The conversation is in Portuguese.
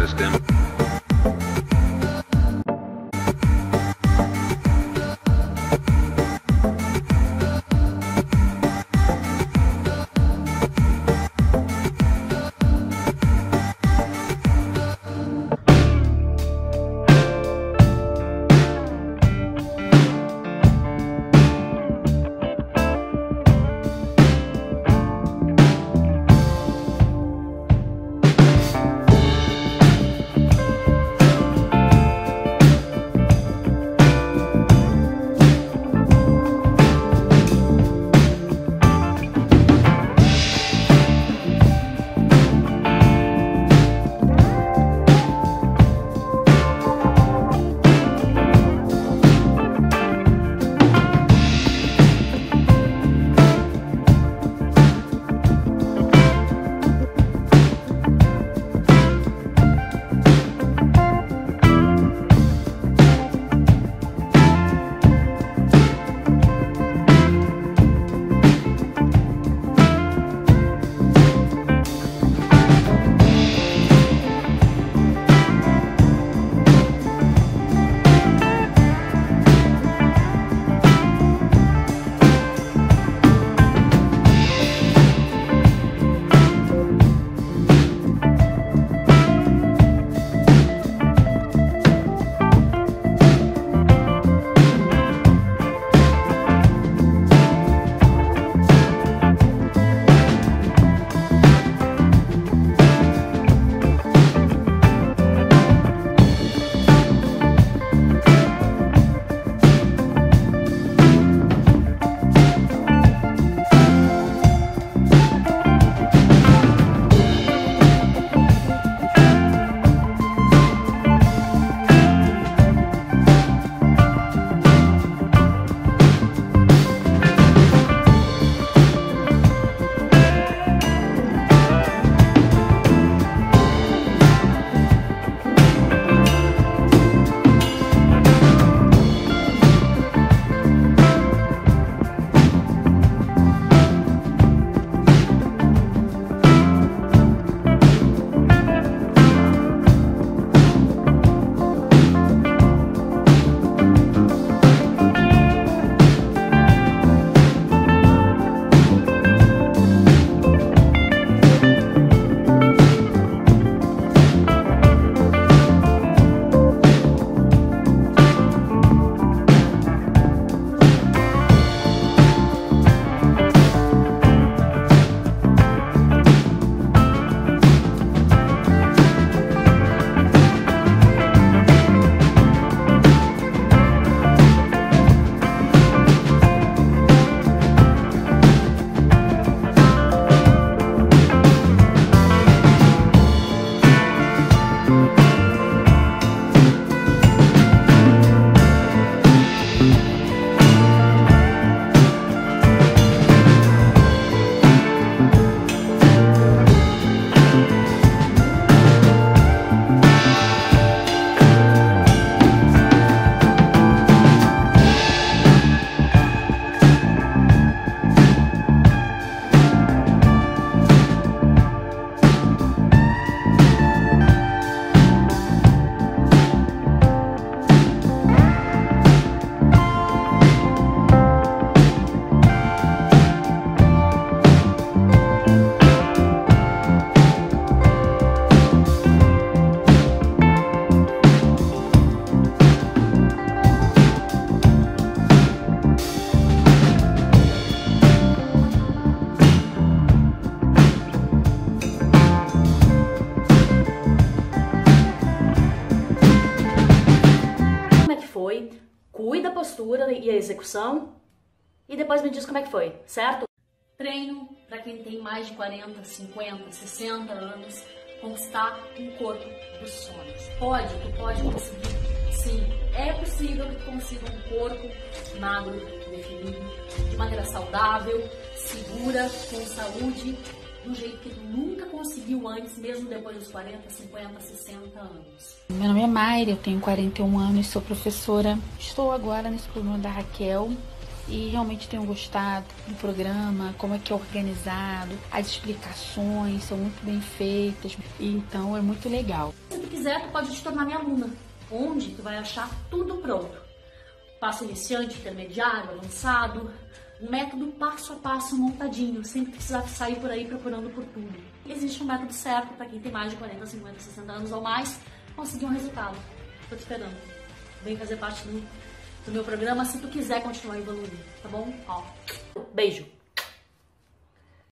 system. postura e a execução e depois me diz como é que foi, certo? Treino para quem tem mais de 40, 50, 60 anos, conquistar um corpo dos sonhos. Tu pode conseguir. Sim, é possível que tu consiga um corpo magro, definido, de maneira saudável, segura, com saúde, do jeito que tu nunca conseguiu antes, mesmo depois dos 40, 50, 60 anos. Meu nome é Mayra, eu tenho 41 anos, sou professora. Estou agora nesse programa da Raquel e realmente tenham gostado do programa, como é que é organizado, as explicações são muito bem feitas, então é muito legal. Se tu quiser, tu pode te tornar minha aluna, onde tu vai achar tudo pronto. Passo iniciante, intermediário, avançado, um método passo a passo montadinho, sem precisar sair por aí procurando por tudo. Existe um método certo para quem tem mais de 40, 50, 60 anos ou mais conseguir um resultado. Tô te esperando. Vem fazer parte do meu programa se tu quiser continuar evoluindo, tá bom? Ó. Beijo!